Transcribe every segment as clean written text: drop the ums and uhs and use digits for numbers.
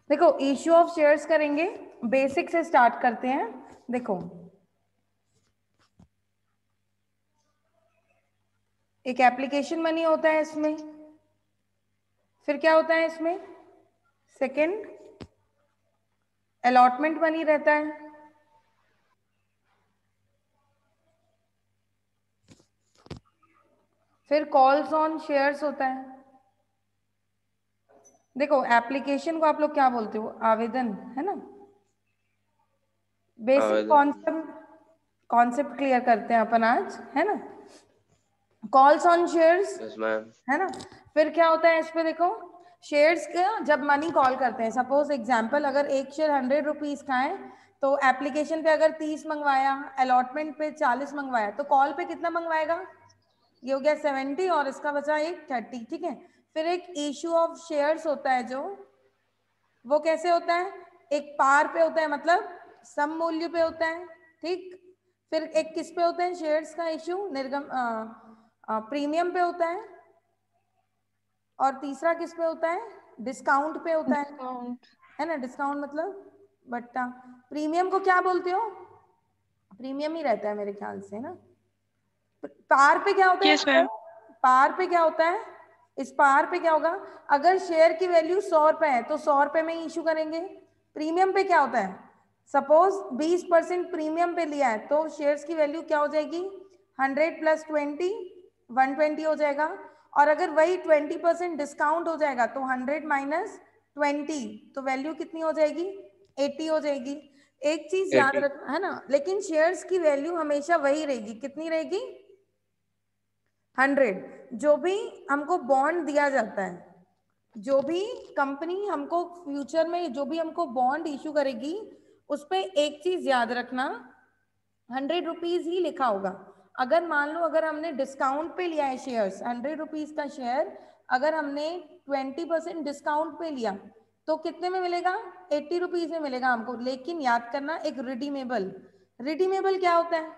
देखो issue of shares करेंगे, basic से स्टार्ट करते हैं। देखो एक एप्लीकेशन मनी होता है इसमें, फिर क्या होता है इसमें, सेकंड अलॉटमेंट मनी रहता है, फिर कॉल्स ऑन शेयर्स होता है। देखो एप्लीकेशन को आप लोग क्या बोलते हो, आवेदन, है ना। बेसिक आवेदन। कॉन्सेप्ट क्लियर करते हैं अपन आज, है ना। Calls on shares, yes ma'am. है ना। फिर क्या होता है इस पे, देखो शेयर्स का जब मनी कॉल करते हैं, सपोज एग्जांपल अगर एक शेयर 100 रुपीज का है, तो एप्लीकेशन पे अगर 30 मंगवाया, अलॉटमेंट पे 40 मंगवाया, तो कॉल पे कितना मंगवाएगा, ये हो गया 70 और इसका बचा एक 30, ठीक है। फिर एक इश्यू ऑफ शेयर्स होता है जो, वो कैसे होता है, एक पार पे होता है, मतलब सम मूल्य पे होता है, ठीक। फिर एक किस पे होता है शेयर्स का इश्यू, निर्गम प्रीमियम पे होता है, और तीसरा किस पे होता है, डिस्काउंट पे होता डिस्काउंट। है ना। डिस्काउंट मतलब बट्टा। प्रीमियम को क्या बोलते हो, प्रीमियम ही रहता है मेरे ख्याल से ना। पार पे क्या होता है, यस मैम। पार पे क्या होता है, इस पार पे क्या होगा, अगर शेयर की वैल्यू 100 रुपए है तो 100 रुपए में ही इशू करेंगे। प्रीमियम पे क्या होता है, सपोज 20% प्रीमियम पे लिया है तो शेयर्स की वैल्यू क्या हो जाएगी, 100 + 20 120 हो जाएगा। और अगर वही 20% डिस्काउंट हो जाएगा तो 100 - 20, तो वैल्यू कितनी हो जाएगी, 80 हो जाएगी। एक चीज याद 80। रखना है ना, लेकिन शेयर्स की वैल्यू हमेशा वही रहेगी, कितनी रहेगी, 100। जो भी हमको बॉन्ड दिया जाता है, जो भी कंपनी हमको फ्यूचर में जो भी हमको बॉन्ड इशू करेगी, उस पर एक चीज याद रखना, 100 रुपीज ही लिखा होगा। अगर मान लो अगर हमने डिस्काउंट पे लिया है शेयर्स, 100 रुपीज का शेयर अगर हमने 20% डिस्काउंट पे लिया, तो कितने में मिलेगा, 80 रुपीज में मिलेगा हमको। लेकिन याद करना, एक रिडीमेबल, रिडीमेबल क्या होता है,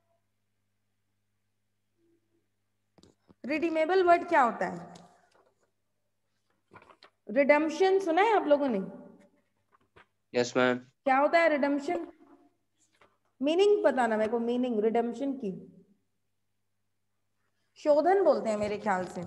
रिडीमेबल वर्ड क्या होता है, रिडम्पशन सुना है आप लोगों ने, यस मैम। क्या होता है रिडम्पशन, मीनिंग बताना मेरे को, मीनिंग रिडम्पशन की, शोधन बोलते हैं मेरे ख्याल से।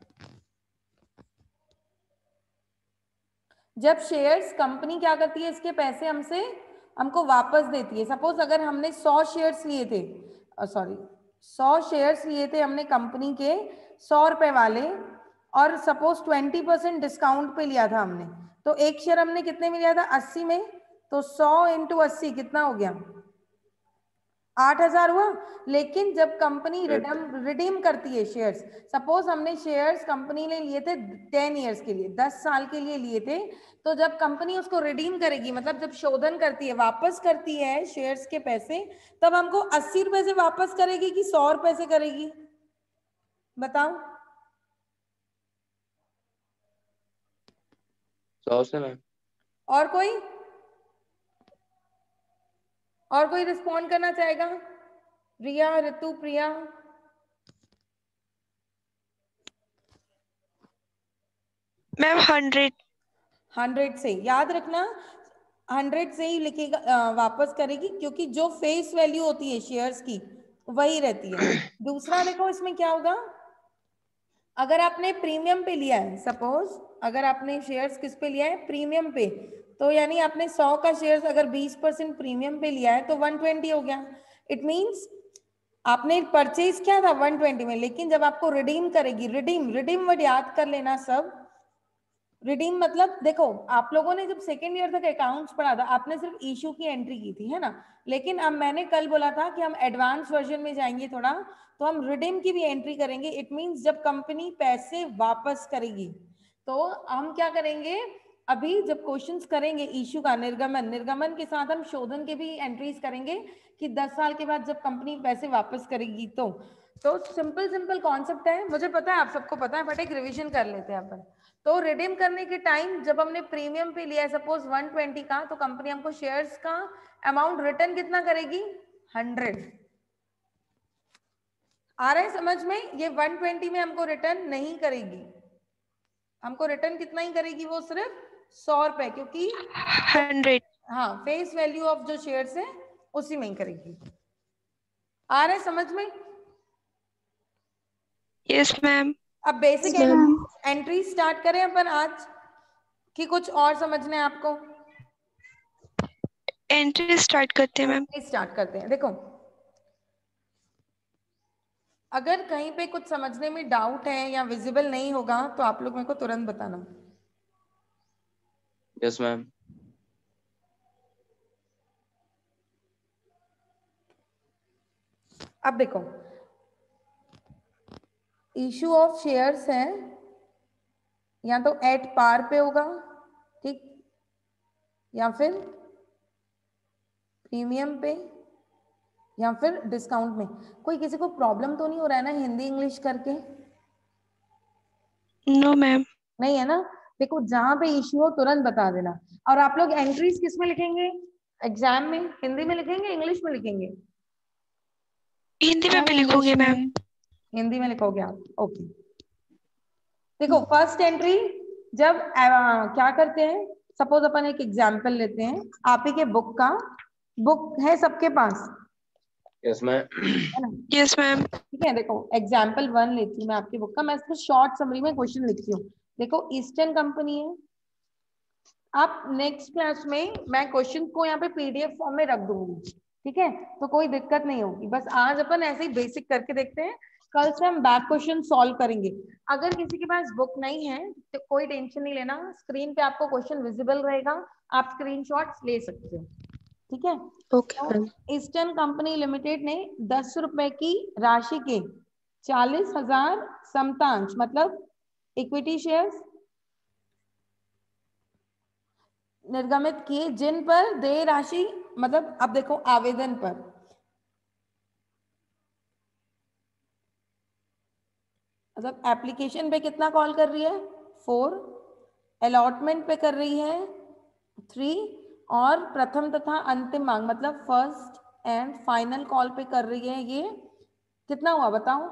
जब शेयर्स कंपनी क्या करती है, इसके पैसे हमसे हमको वापस देती है। सपोज अगर हमने 100 शेयर्स लिए थे, सॉरी 100 शेयर्स लिए थे हमने कंपनी के, 100 रुपए वाले, और सपोज 20% डिस्काउंट पे लिया था हमने, तो एक शेयर हमने कितने में लिया था, 80 में, तो 100 × 80 कितना हो गया, 8,000 हुआ। लेकिन जब कंपनी रिडीम करती है शेयर्स, सपोज हमने शेयर्स कंपनी ने लिए थे 10 ईयर्स के लिए, 10 साल के लिए लिए थे, तो जब कंपनी उसको रिडीम करेगी, मतलब जब शोधन करती है, वापस करती है शेयर्स के पैसे, तब हमको 80 रुपए से वापस करेगी कि 100 रुपए से करेगी, बताओ। 100 से मैम। और कोई, और कोई रिस्पॉन्ड करना चाहेगा, रिया, ऋतु, प्रिया। मैम 100। 100 से, याद रखना 100 से ही लिखेगा, वापस करेगी, क्योंकि जो फेस वैल्यू होती है शेयर्स की वही रहती है। दूसरा देखो इसमें क्या होगा, अगर आपने प्रीमियम पे लिया है, सपोज अगर आपने शेयर्स किस पे लिया है, प्रीमियम पे, तो यानी आपने 100 का शेयर्स अगर 20% प्रीमियम पे लिया है तो 120 हो गया। इट मीन्स आपने परचेज किया था 120 में, लेकिन जब आपको रिडीम करेगी, रिडीम, रिडीम वर्ड याद कर लेना सब। रिडीम मतलब देखो, आप लोगों ने जब सेकेंड ईयर तक अकाउंट्स पढ़ा था, आपने सिर्फ इशू की एंट्री की थी, है ना। लेकिन अब मैंने कल बोला था कि हम एडवांस वर्जन में जाएंगे थोड़ा, तो हम रिडीम की भी एंट्री करेंगे। इट मींस जब कंपनी पैसे वापस करेगी, तो हम क्या करेंगे, अभी जब क्वेश्चंस करेंगे इशू का, निर्गमन, निर्गमन के साथ हम शोधन के भी एंट्रीज करेंगे कि 10 साल के बाद जब कंपनी पैसे वापस करेगी, तो सिंपल सिंपल कॉन्सेप्ट है, मुझे पता है आप सबको पता है, बट एक रिविजन कर लेते हैं अपन। तो रिडीम करने के टाइम जब हमने प्रीमियम पे लिया है सपोज 120 का, तो कंपनी हमको शेयर्स का अमाउंट रिटर्न कितना करेगी, 100। आ रहा है समझ में, ये 120 में हमको रिटर्न नहीं करेगी, हमको रिटर्न कितना ही करेगी, वो सिर्फ 100 रुपए, क्योंकि 100. हाँ फेस वैल्यू ऑफ जो शेयर्स है उसी में ही करेगी। आ रहा है समझ में? Yes, ma'am. अब बेसिक एंट्री स्टार्ट करें अपन आज, कि कुछ और समझना है आपको? एंट्री स्टार्ट करते हैं मैम। स्टार्ट करते हैं। देखो, अगर कहीं पे कुछ समझने में डाउट है या विजिबल नहीं होगा तो आप लोग मेरे को तुरंत बताना। Yes ma'am. अब देखो, इशू ऑफ शेयर्स है या तो एट पार पे होगा, ठीक, या फिर प्रीमियम पे, या फिर डिस्काउंट में। कोई किसी को प्रॉब्लम तो नहीं हो रहा है ना हिंदी इंग्लिश करके? No ma'am. नहीं है ना? देखो, जहां पे इश्यू हो तुरंत बता देना। और आप लोग एंट्रीज किस में लिखेंगे एग्जाम में? हिंदी में लिखेंगे, इंग्लिश में लिखेंगे? हिंदी में भी लिखोगे मैम। हिंदी में लिखोगे आप, ओके। देखो, फर्स्ट एंट्री जब क्या करते हैं, सपोज अपन एक एग्जाम्पल लेते हैं, आप ही के बुक का, बुक है सबके पास? Yes ma'am. है ना? Yes ma'am. ठीक है, देखो एग्जाम्पल 1 लेती हूँ मैं आपकी बुक का, मैं इसको शॉर्ट समरी में क्वेश्चन लिखती हूँ। देखो, ईस्टर्न कंपनी है। आप नेक्स्ट क्लास में मैं क्वेश्चन को यहाँ पे पीडीएफ फॉर्म में रख दूंगी, ठीक है? तो कोई दिक्कत नहीं होगी। बस आज अपन ऐसे ही बेसिक करके देखते हैं, कल से हम बैक क्वेश्चन सॉल्व करेंगे। अगर किसी के पास बुक नहीं है तो कोई टेंशन नहीं लेना, स्क्रीन पे आपको क्वेश्चन विजिबल रहेगा, आप स्क्रीनशॉट्स ले सकते हो, ठीक है? Okay ma'am. Eastern company limited ने 10 रुपए की राशि के 40,000 समतांश मतलब इक्विटी शेयर्स निर्गमित किए, जिन पर देय राशि मतलब, अब देखो आवेदन पर, मतलब एप्लीकेशन पे कितना कॉल कर रही है 4, अलॉटमेंट पे कर रही है 3, और प्रथम तथा अंतिम मांग मतलब फर्स्ट एंड फाइनल कॉल पे कर रही है, ये कितना हुआ बताओ?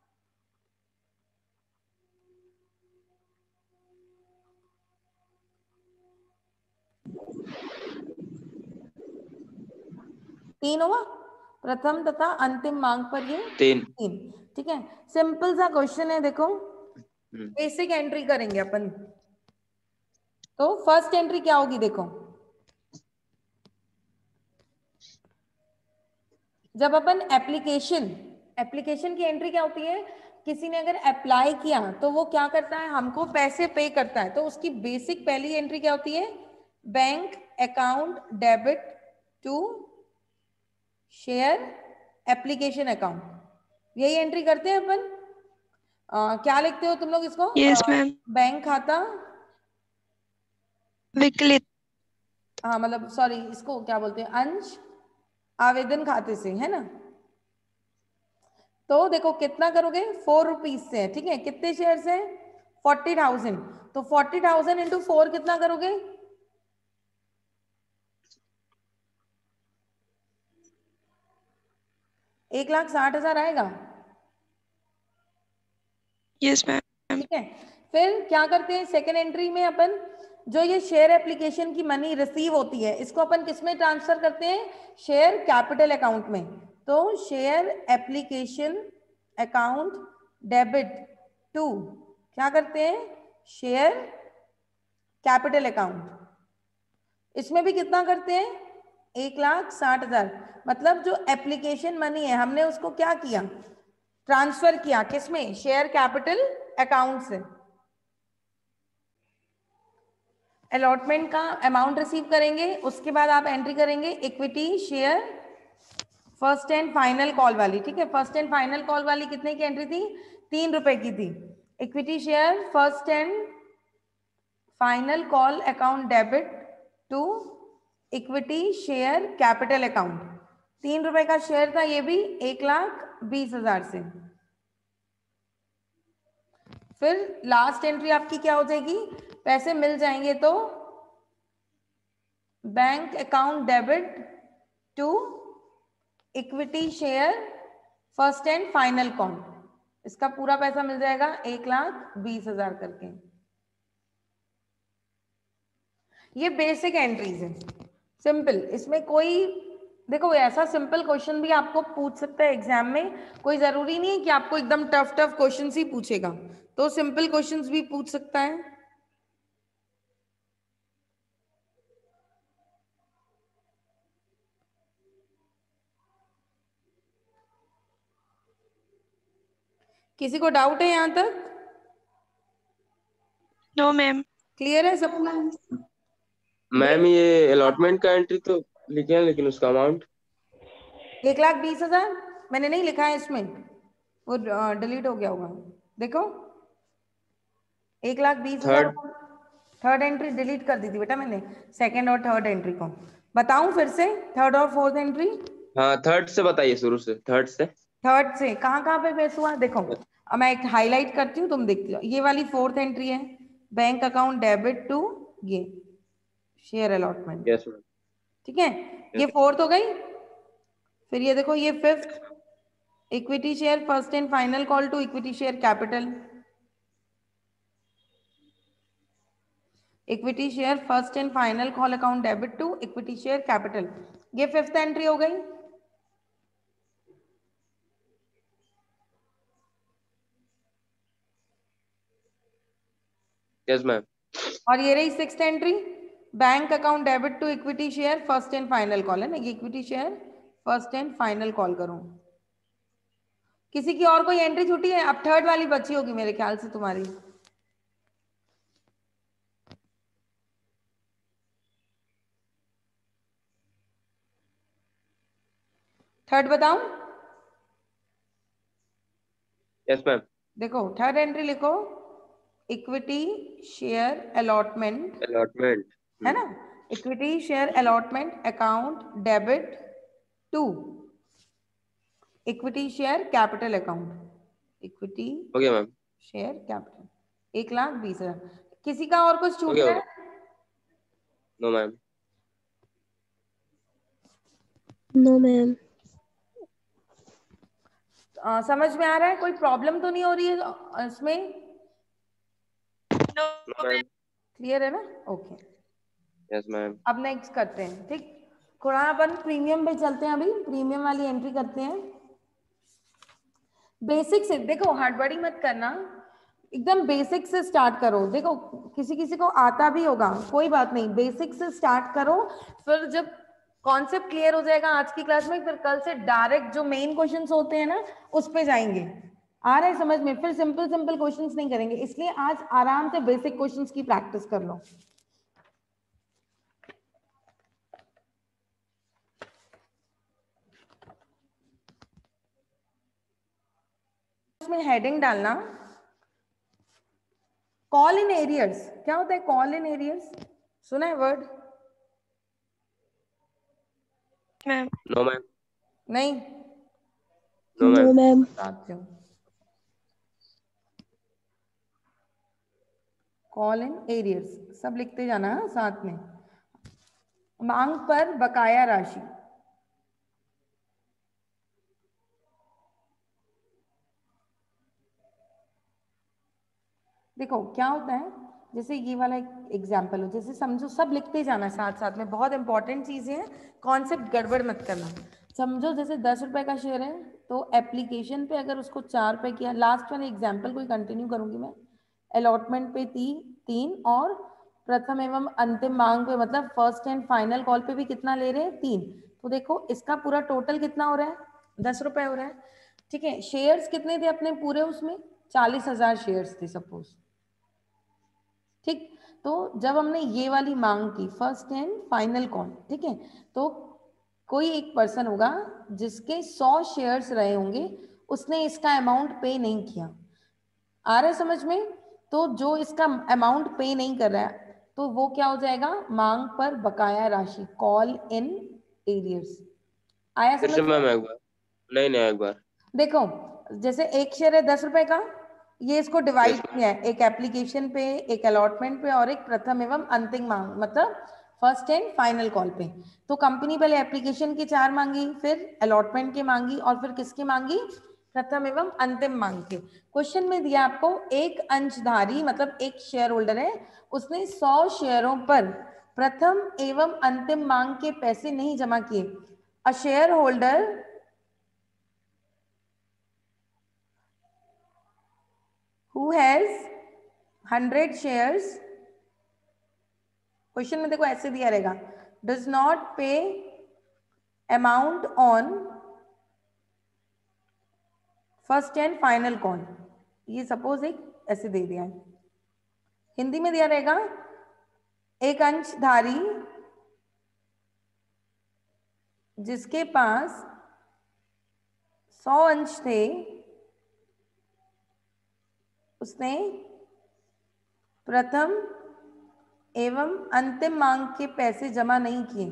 तीन हुआ, प्रथम तथा अंतिम मांग पर ये 3। ठीक है। सिंपल सा क्वेश्चन है, देखो बेसिक एंट्री करेंगे अपन। तो फर्स्ट एंट्री क्या होगी, देखो, जब अपन एप्लीकेशन की एंट्री क्या होती है, किसी ने अगर अप्लाई किया तो वो क्या करता है, हमको पैसे पे करता है, तो उसकी बेसिक पहली एंट्री क्या होती है, bank account debit to share application account, यही एंट्री करते हैं अपन। क्या लिखते हो तुम लोग इसको? Yes ma'am. बैंक खाता, विकलित। हाँ मतलब सॉरी, इसको क्या बोलते हैं, अंश आवेदन खाते से, है ना? तो देखो कितना करोगे, 4 रुपीज से, ठीक है? कितने शेयर से? 40,000। तो 40,000 इंटू 4 कितना करोगे? 1,60,000 आएगा, यस मैम। ठीक है? फिर क्या करते हैं सेकेंड एंट्री में अपन, जो ये शेयर एप्लीकेशन की मनी रिसीव होती है इसको अपन किस में ट्रांसफर करते हैं, शेयर कैपिटल अकाउंट में। तो share application account debit to क्या करते हैं, शेयर कैपिटल अकाउंट। इसमें भी कितना करते हैं, 1,60,000, मतलब जो एप्लीकेशन मनी है हमने उसको क्या किया, ट्रांसफर किया, किसमें, शेयर कैपिटल अकाउंट से। अलॉटमेंट का अमाउंट रिसीव करेंगे, उसके बाद आप एंट्री करेंगे equity share first and final call वाली, ठीक है? फर्स्ट एंड फाइनल कॉल वाली कितने की एंट्री थी, 3 रुपए की थी। Equity share first and final call account debit to equity share capital account, 3 रुपए का शेयर था, ये भी 1,20,000 से। फिर लास्ट एंट्री आपकी क्या हो जाएगी, पैसे मिल जाएंगे तो bank account debit to equity share first and final call, इसका पूरा पैसा मिल जाएगा 1,20,000 करके। ये बेसिक एंट्रीज है, सिंपल। इसमें कोई देखो ऐसा सिंपल क्वेश्चन भी आपको पूछ सकता है एग्जाम में, कोई जरूरी नहीं है कि आपको एकदम टफ टफ क्वेश्चंस ही पूछेगा, तो सिंपल क्वेश्चंस भी पूछ सकता है। किसी को डाउट है यहाँ तक? No ma'am. क्लियर है सब? मैम ये अलॉटमेंट का एंट्री तो लिखे हैं, लेकिन उसका अमाउंट 1,20,000 मैंने नहीं लिखा है इसमें, वो डिलीट हो गया होगा। देखो 1,20,000 थर्ड। थर्ड एंट्री डिलीट कर दी थी बेटा मैंने, सेकंड और थर्ड एंट्री को। बताऊं फिर से थर्ड और फोर्थ एंट्री? हाँ, थर्ड से बताइए, शुरू से थर्ड से। थर्ड से कहाँ कहाँ पे बेस हुआ देखो, अब मैं एक हाईलाइट करती हूँ, तुम देखती हो। ये वाली फोर्थ एंट्री है, बैंक अकाउंट डेबिट टू ये शेयर अलॉटमेंट, यस मैम। ठीक है, ये फोर्थ हो गई। फिर ये देखो ये fifth, equity share first and final call to equity share capital, equity share first and final call account debit to equity share capital, ये फिफ्थ एंट्री हो गई। Yes ma'am. और ये रही sixth entry, bank account debit to equity share first and final call, है ना, ये equity share first and final call करूं। किसी की और कोई एंट्री छूटी है? अब थर्ड वाली बची होगी मेरे ख्याल से तुम्हारी। थर्ड बताऊं? Yes ma'am. देखो थर्ड एंट्री लिखो, इक्विटी शेयर अलॉटमेंट, अलॉटमेंट। है ना, equity share allotment account debit to equity share capital account, equity हो गया मैम। Share capital 1,20,000। किसी का और कुछ हो छूट गया, हो रहा गया। है? No ma'am. No ma'am. समझ में आ रहा है? कोई प्रॉब्लम तो नहीं हो रही है इसमें? No ma'am. क्लियर है ना? Okay, yes ma'am. अब नेक्स्ट करते हैं, ठीक, थोड़ा अपन प्रीमियम पे चलते हैं, अभी प्रीमियम वाली एंट्री करते हैं। बेसिक से देखो, हड़बड़ी मत करना, एकदम बेसिक से स्टार्ट करो। देखो किसी किसी को आता भी होगा, कोई बात नहीं, बेसिक से स्टार्ट करो, फिर जब कॉन्सेप्ट क्लियर हो जाएगा आज की क्लास में, फिर कल से डायरेक्ट जो मेन क्वेश्चंस होते हैं ना उस पे जाएंगे। आ रहा है समझ में? फिर सिंपल सिंपल क्वेश्चंस नहीं करेंगे, इसलिए आज आराम से बेसिक क्वेश्चंस की प्रैक्टिस कर लो। इसमें हेडिंग डालना, कॉल इन एरियर्स। क्या होता है कॉल इन एरियर्स? सुना है वर्ड? मैम। No ma'am. नहीं, नो नो मैम। मैम। बताती हूँ। कॉल इन एरियर्स सब लिखते जाना है साथ में। मांग पर बकाया राशि, देखो क्या होता है, जैसे ये वाला एक एग्जाम्पल हो, जैसे समझो, सब लिखते जाना साथ साथ में, बहुत इंपॉर्टेंट चीजें हैं, कॉन्सेप्ट गड़बड़ मत करना। समझो जैसे 10 रुपए का शेयर है, तो एप्लीकेशन पे अगर उसको 4 रुपए किया, लास्ट वाले एग्जाम्पल को ही कंटिन्यू करूंगी मैं, अलॉटमेंट पे 3 और प्रथम एवं अंतिम मांग पे मतलब फर्स्ट एंड फाइनल कॉल पे भी कितना ले रहे हैं? 3। तो देखो इसका पूरा टोटल कितना हो रहा है? 10 रुपए हो रहा है, ठीक है। शेयर्स कितने थे अपने पूरे? उसमें 40,000 शेयर्स थे सपोज, ठीक। तो जब हमने ये वाली मांग की फर्स्ट एंड फाइनल कॉल, ठीक है, तो कोई एक पर्सन होगा जिसके 100 शेयर्स रहे होंगे, उसने इसका अमाउंट पे नहीं किया। आ रहा है समझ में? तो जो इसका अमाउंट पे नहीं कर रहा है, तो वो क्या हो जाएगा? मांग पर बकाया राशि, कॉल इन एरियर्स। आया फिर समझ से में? मैम एक बार। नहीं नहीं, एक बार। देखो जैसे एक शेयर है 10 रुपए का, ये इसको डिवाइड यस किया है, एक एप्लीकेशन पे, एक अलॉटमेंट पे और एक प्रथम एवं अंतिम मांग मतलब फर्स्ट एंड फाइनल कॉल पे। तो कंपनी पहले एप्लीकेशन की 4 मांगी, फिर अलॉटमेंट की मांगी और फिर किसकी मांगी? प्रथम एवं अंतिम मांग के। क्वेश्चन में दिया आपको एक अंशधारी मतलब एक शेयर होल्डर है, उसने 100 शेयरों पर प्रथम एवं अंतिम मांग के पैसे नहीं जमा किए। A shareholder who has 100 shares, question में देखो ऐसे दिया रहेगा, does not pay amount on first and final call. ये सपोज एक ऐसे दे दिया है, हिंदी में दिया रहेगा, एक अंशधारी जिसके पास 100 अंश थे उसने प्रथम एवं अंतिम मांग के पैसे जमा नहीं किए,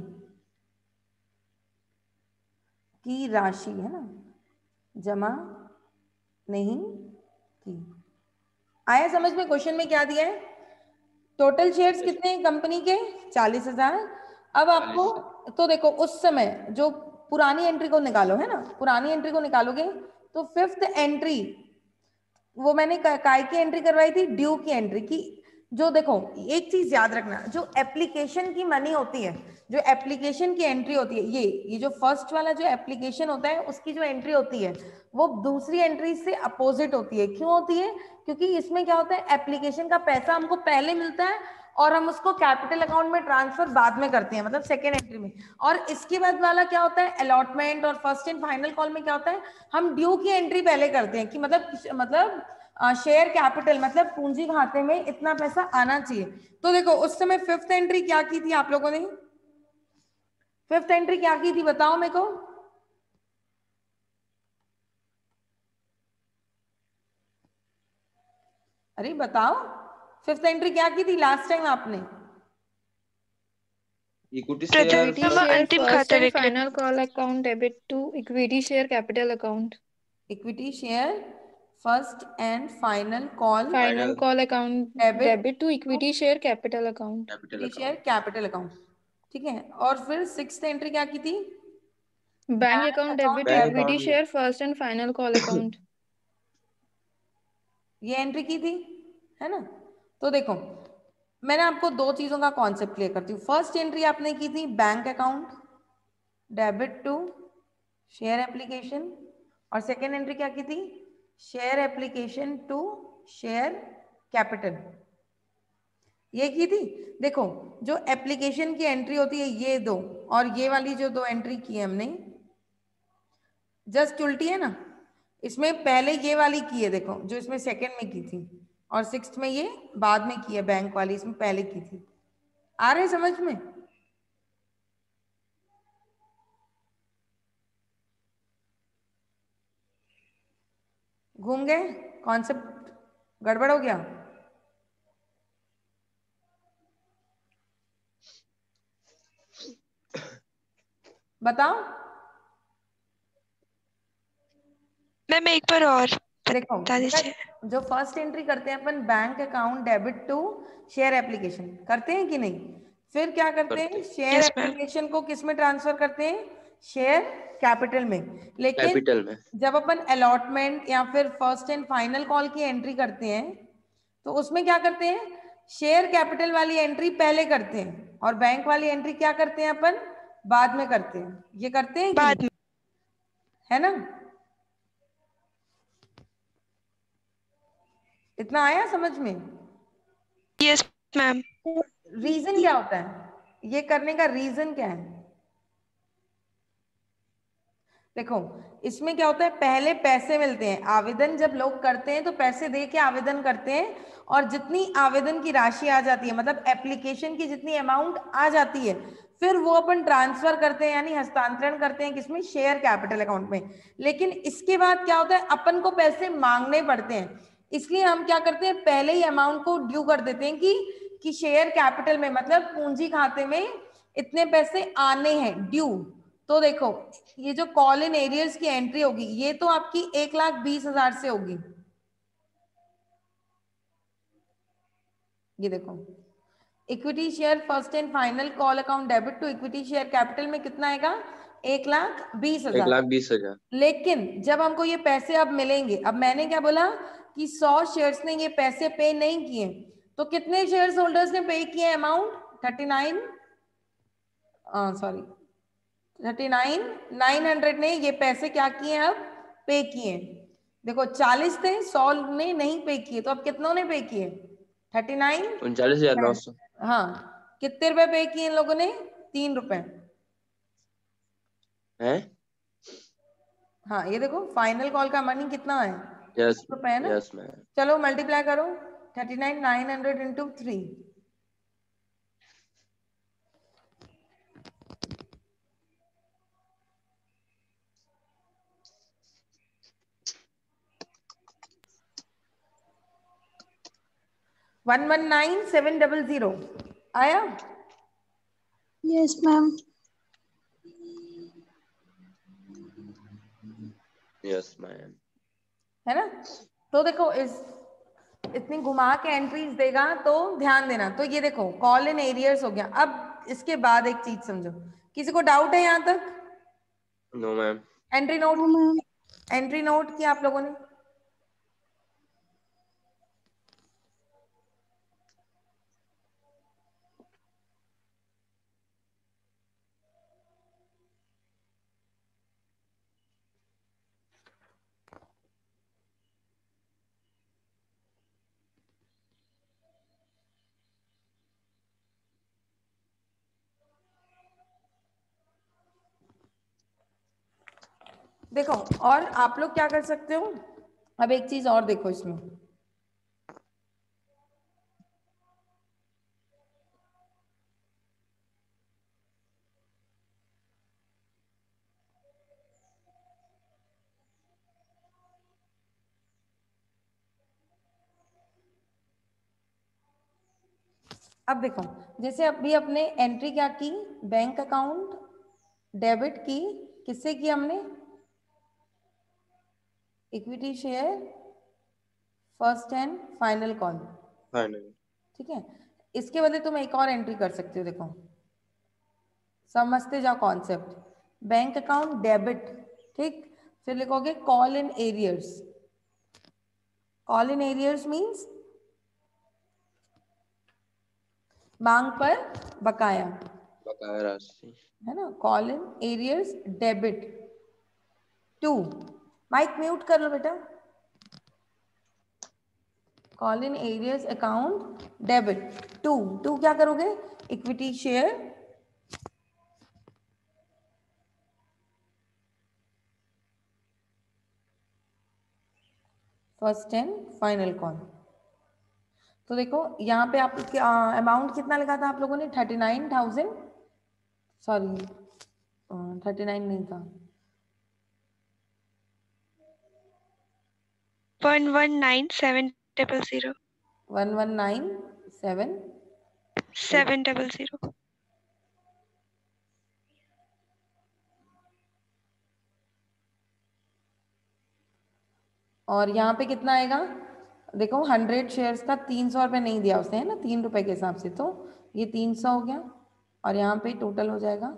की राशि है ना, जमा नहीं की। आया समझ में? क्वेश्चन में क्या दिया है, टोटल शेयर्स कितने हैं कंपनी के, 40,000। अब आपको तो देखो उस समय जो पुरानी एंट्री को निकालो है ना, पुरानी एंट्री को निकालोगे तो 5th एंट्री, वो मैंने काय की एंट्री करवाई थी, ड्यू की एंट्री की। जो देखो एक चीज याद रखना, जो एप्लीकेशन की मनी होती है, जो एप्लीकेशन की एंट्री होती है, ये जो फर्स्ट वाला जो एप्लीकेशन होता है उसकी जो एंट्री होती है वो दूसरी एंट्री से अपोजिट होती है। क्यों होती है? क्योंकि इसमें क्या होता है, एप्लीकेशन का पैसा हमको पहले मिलता है और हम उसको कैपिटल अकाउंट में ट्रांसफर बाद में करते हैं, मतलब सेकेंड एंट्री में। और इसके बाद वाला क्या होता है, अलॉटमेंट और फर्स्ट एंड फाइनल कॉल में क्या होता है, हम ड्यू की एंट्री पहले करते हैं कि मतलब शेयर कैपिटल मतलब पूंजी खाते में इतना पैसा आना चाहिए। तो देखो उस समय 5th एंट्री क्या की थी आप लोगों ने, 5th एंट्री क्या की थी बताओ मेरे को। अरे बताओ 5th एंट्री क्या की थी लास्ट टाइम आपने? इक्विटी प्रथम शेयर अंतिम खाता विक्रेता। Final call account debit to equity share capital account. Equity share first and final call final call account debit to equity share capital account. Share capital account, ठीक है। और फिर 6th entry क्या की थी, bank account debit to bank equity account share first and final call account. ये entry की थी, है ना। तो देखो मैंने आपको दो चीजों का कॉन्सेप्ट क्लियर करती हूँ। फर्स्ट एंट्री आपने की थी bank account debit to share application, और सेकेंड एंट्री क्या की थी, share application to share capital, ये की थी। देखो जो एप्लीकेशन की एंट्री होती है ये दो, और ये वाली जो दो एंट्री की है हमने जस्ट उल्टी है ना, इसमें पहले ये वाली की है देखो, जो इसमें सेकंड में की थी, और 6th में ये बाद में की है, बैंक वाली इसमें पहले की थी। आ रहे समझ में? घूम गए, कॉन्सेप्ट गड़बड़ हो गया? बताओ। मैम एक बार और देखो बता दीजिए। जो फर्स्ट एंट्री करते हैं अपन bank account debit to share application, करते हैं कि नहीं? फिर क्या करते हैं, शेयर Yes, ma'am. एप्लीकेशन को किस में ट्रांसफर करते हैं, शेयर कैपिटल में। लेकिन कैपिटल में जब अपन अलॉटमेंट या फिर फर्स्ट एंड फाइनल कॉल की एंट्री करते हैं तो उसमें क्या करते हैं, शेयर कैपिटल वाली एंट्री पहले करते हैं और बैंक वाली एंट्री क्या करते हैं अपन, बाद में करते हैं। ये करते हैं कि बाद नहीं? है ना? इतना आया समझ में? Yes ma'am. रीजन क्या होता है, ये करने का रीजन क्या है? देखो इसमें क्या होता है, पहले पैसे मिलते हैं, आवेदन जब लोग करते हैं तो पैसे दे के आवेदन करते हैं, और जितनी आवेदन की राशि आ जाती है मतलब एप्लीकेशन की जितनी अमाउंट आ जाती है फिर वो अपन ट्रांसफर करते हैं, यानी हस्तांतरण करते हैं किसमें, शेयर कैपिटल अकाउंट में। लेकिन इसके बाद क्या होता है, अपन को पैसे मांगने पड़ते हैं, इसलिए हम क्या करते हैं, पहले ही अमाउंट को ड्यू कर देते हैं कि शेयर कैपिटल में मतलब पूंजी खाते में इतने पैसे आने हैं ड्यू। तो देखो ये जो कॉल इन एरियर्स की एंट्री होगी ये तो आपकी 1,20,000 से होगी। ये देखो equity share first and final call account debit to equity share capital में कितना आएगा, 1,20,000। 1,20,000। लेकिन जब हमको ये पैसे अब मिलेंगे, अब मैंने क्या बोला कि 100 शेयर्स ने ये पैसे पे नहीं किए, तो कितने शेयर्स होल्डर्स ने पे किए अमाउंट, 39 सॉरी 39,900 ने ये पैसे क्या किए, अब पे किए। देखो 40 थे, 100 ने नहीं पे किए, तो अब कितनों ने पे किए? 39। 39,900। हाँ, कितने रुपए पे किए इन लोगों ने? 3 रुपए। है। हाँ, ये देखो फाइनल कॉल का मनी कितना है? यस 3 रुपए है ना। Yes ma'am. चलो मल्टीप्लाई करो 39,900 इंटू 3। वन 119,700 आया। Yes, ma'am. Yes ma'am. है ना। तो देखो इतनी घुमा के एंट्रीज देगा तो ध्यान देना। तो ये देखो कॉल इन एरियर्स हो गया। अब इसके बाद एक चीज समझो, किसी को डाउट है यहाँ तक? No ma'am. Entry note, No, ma'am. Entry note किया आप लोगों ने? देखो और आप लोग क्या कर सकते हो, अब एक चीज और देखो इसमें। अब देखो जैसे अभी अपने एंट्री क्या की, बैंक अकाउंट डेबिट की, किससे की हमने? Equity share first and final call. Final. ठीक है, इसके बदले तुम एक और एंट्री कर सकते हो। देखो समझते जाओ कॉन्सेप्ट। बैंक अकाउंट डेबिट, ठीक, फिर लिखोगे call in arrears. Call in arrears means मांग पर बकाया, बकाया राशि। है ना। Call in arrears debit to, mic mute कर लो बेटा। Call in arrears account debit to क्या करोगे? Equity share first and final call. तो देखो यहाँ पे आप अमाउंट कितना लिखा था आप लोगों ने? 39,000, सॉरी 39 नहीं था, 119,700 119,700। 700। और यहाँ पे कितना आएगा? देखो 100 शेयर्स का 300 रुपये नहीं दिया उसने, है ना, 3 रुपए के हिसाब से, तो ये 300 हो गया और यहाँ पे टोटल हो जाएगा।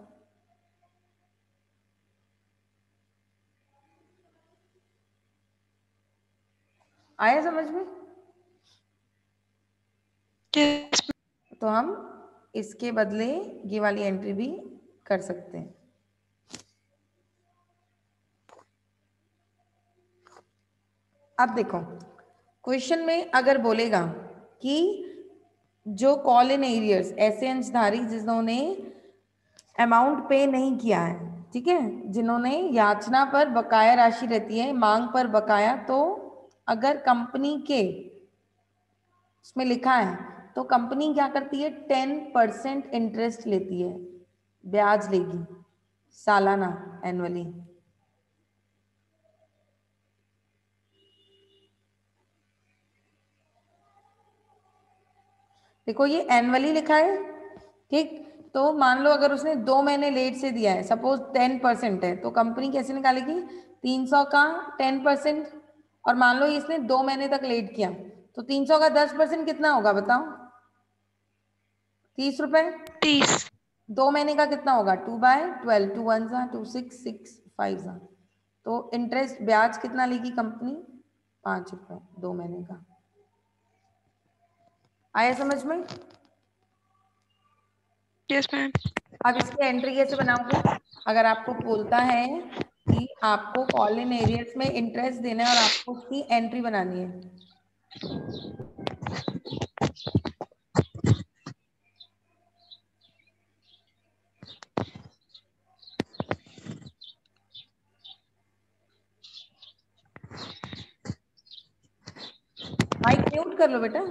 आया समझ में? Yes, तो हम इसके बदले ये वाली एंट्री भी कर सकते हैं। अब देखो क्वेश्चन में अगर बोलेगा कि जो कॉल इन एरियर्स, ऐसे अंशधारी जिन्होंने अमाउंट पे नहीं किया है, ठीक है, जिन्होंने याचना पर बकाया राशि रहती है, मांग पर बकाया, तो अगर कंपनी के उसमें लिखा है तो कंपनी क्या करती है? 10% इंटरेस्ट लेती है, ब्याज लेगी सालाना, एनुअली। देखो ये एनुअली लिखा है, ठीक। तो मान लो अगर उसने 2 महीने लेट से दिया है, सपोज 10% है, तो कंपनी कैसे निकालेगी? 300 का 10%, और मान लो इसने 2 महीने तक लेट किया, तो 300 का 10% कितना होगा बताओ? 30 रुपए। 30। 2 महीने का कितना होगा? 2/12, 2 1 जा 2 6 6 5 जा, तो इंटरेस्ट ब्याज कितना लेगी कंपनी? 5 रुपए 2 महीने का। आया समझ में? Yes, ma'am. अब इसकी एंट्री कैसे बनाओगे? अगर आपको बोलता है कि आपको कॉल इन एरियर्स में इंटरेस्ट देना है और आपको उसकी एंट्री बनानी है, माइक म्यूट कर लो बेटा।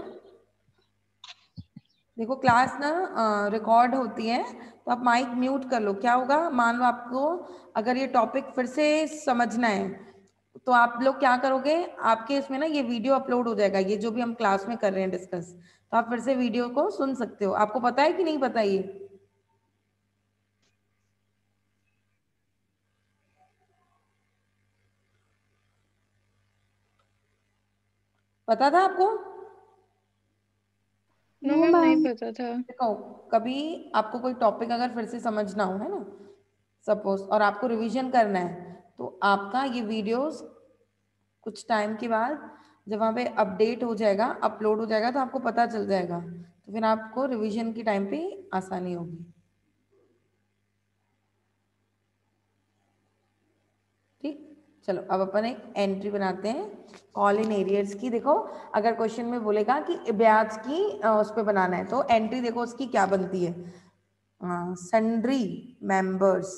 देखो क्लास ना रिकॉर्ड होती है, तो आप माइक म्यूट कर लो। क्या होगा, मान लो आपको अगर ये टॉपिक फिर से समझना है तो आप लोग क्या करोगे, आपके इसमें ना ये वीडियो अपलोड हो जाएगा, ये जो भी हम क्लास में कर रहे हैं डिस्कस, तो आप फिर से वीडियो को सुन सकते हो। आपको पता है कि नहीं पता? ये पता था आपको? नो No, मैम, नहीं ma'am. पता था। देखो, कभी आपको कोई टॉपिक अगर फिर से समझना हो, है ना, सपोज, और आपको रिवीजन करना है, तो आपका ये वीडियोस कुछ टाइम के बाद जब वहाँ पे अपडेट हो जाएगा, अपलोड हो जाएगा, तो आपको पता चल जाएगा, तो फिर आपको रिवीजन के टाइम पे आसानी होगी। ठीक, चलो अब अपन एक एंट्री बनाते हैं कॉल इन एरियर्स की। देखो अगर क्वेश्चन में बोलेगा कि ब्याज की उस पर बनाना है, तो एंट्री देखो उसकी क्या बनती है, सन्ड्री मेंबर्स।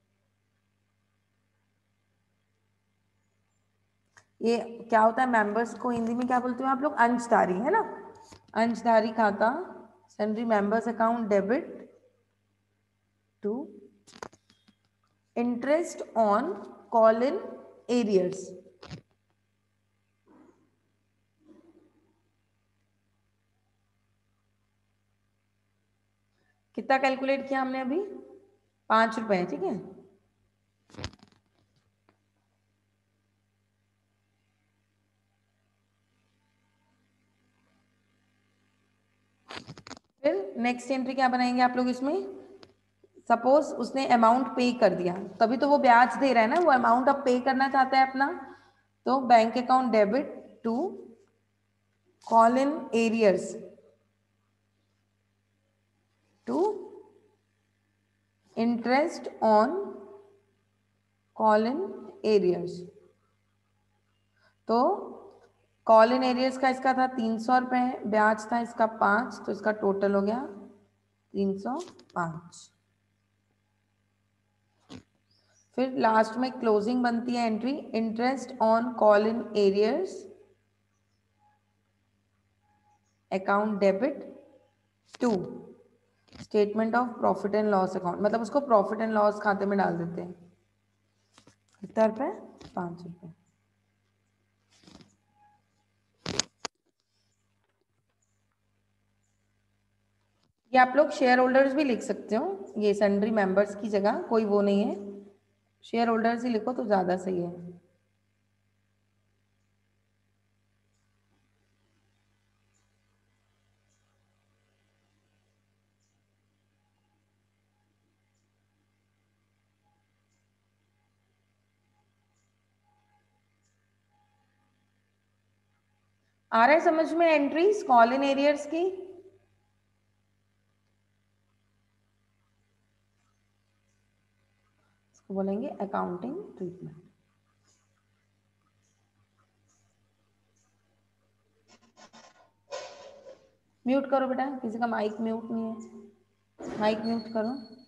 ये क्या होता है, मेंबर्स को हिंदी में क्या बोलते हो आप लोग? अंशधारी, है ना, अंशधारी खाता, sundry members account debit to interest on call in arrears. कितना कैलकुलेट किया हमने अभी? 5 रुपए, ठीक है। फिर नेक्स्ट एंट्री क्या बनाएंगे आप लोग इसमें? सपोज उसने अमाउंट पे कर दिया, तभी तो वो ब्याज दे रहा है ना, वो अमाउंट अब पे करना चाहता है अपना, तो bank account debit to call in arrears to interest on call in arrears. तो कॉल इन एरियर्स का इसका था 300 रुपये, ब्याज था इसका 5, तो इसका टोटल हो गया 305। फिर लास्ट में क्लोजिंग बनती है entry, interest on call in arrears account debit to statement of profit and loss account, मतलब उसको प्रॉफिट एंड लॉस खाते में डाल देते हैं। कितना रुपये? 5 रुपये। ये आप लोग शेयर होल्डर्स भी लिख सकते हो, ये सन्ड्री मेंबर्स की जगह कोई वो नहीं है, शेयर होल्डर्स ही लिखो तो ज़्यादा सही है। आ रहा है समझ में एंट्रीज कॉल इन एरियर्स की? इसको बोलेंगे अकाउंटिंग ट्रीटमेंट। म्यूट करो बेटा, किसी का माइक म्यूट नहीं है, माइक म्यूट करो।